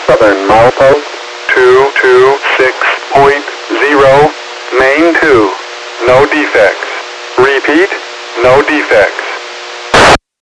Southern milepost. 226.0, main 2. No defects. Repeat, no defects.